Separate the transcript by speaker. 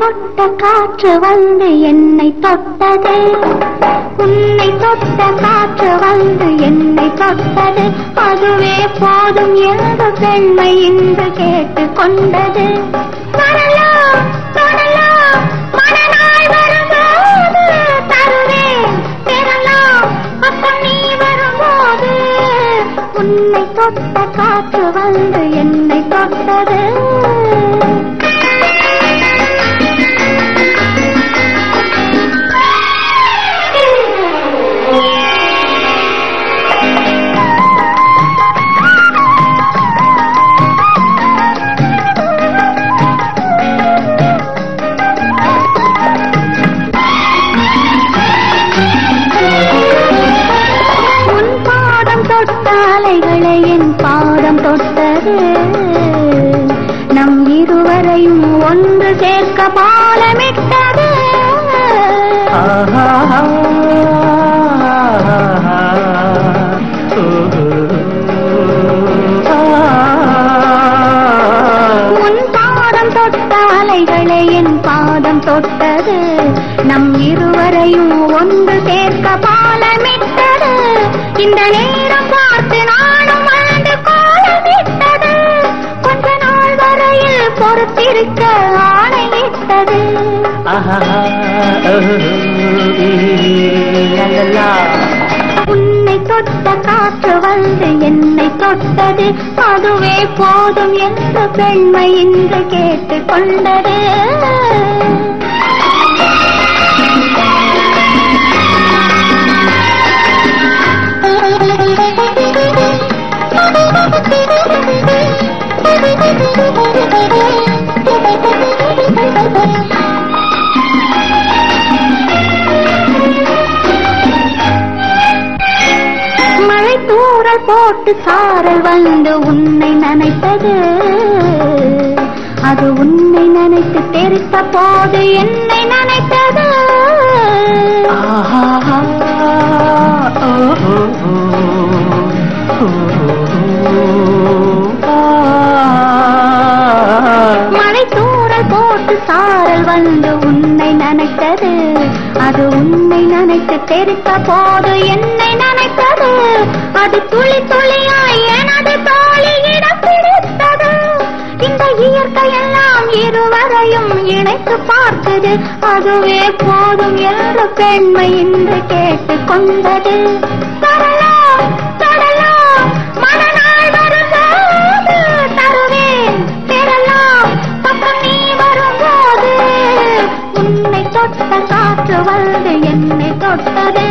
Speaker 1: தொட்ட காற்று வந்து என்னை தொட்டது, உன்னை தொட்ட காற்று வந்து என்னை தொட்டது, அதுவே போதும் என்று பெண்மை இன்று கேட்டுக் கொண்டது. வரலாம் வரலாம் மனநாள் வரும்போது தருவேன் பெறலாம், அப்ப நீ வரும்போது. உன்னை தொட்ட காற்று வந்து என்னை தொட்டது. அலைகளை என் பாதம் தொட்டது, நம் இருவரையும் ஒன்று சேர்க்க பாலமிட்டது. உன் பாதம் தொட்ட அலைகளை என் பாதம் தொட்டது, நம் இருவரையும் ஒன்று சேர்க்க பாலமிட்டது. இந்த நேரம் பார்த்து நானும் வாழ்ந்து கோலமிட்டது, கொஞ்ச நாள் வரையில் பொறுத்திருக்க ஆணையிட்டது. உன்னை தொட்ட காற்று வந்து என்னை தொட்டது, அதுவே போதும் என்று பெண்மை இன்று கேட்டுக் கொண்டது. மழை தூறல் போட்டு சாரல் வந்து உன்னை நனைத்தது, அது உன்னை நினைத்து தெரித்த போது என்னை நினைத்தது. மழை தூறல் போட்டு சாரல் வந்து உன்னை நினைத்தது, அது உன்னை நினைத்து தெரித்த போது என்னை நினைத்தது. அது துளி துளியாய் எனது தோழியிடம் பிடித்தது. இந்த இயற்கையெல்லாம் இருவரையும் இணைத்து பார்த்தது, அதுவே போதும் என்று பெண்மை இன்று கேட்டுக் கொண்டது. வரலாம் தொடலாம் மனநாள் வரும்போது தருவேன் பெறலாம், பக்கம் நீ வரும்போது. உன்னை தொட்ட காற்று வந்து என்னை தொட்டது.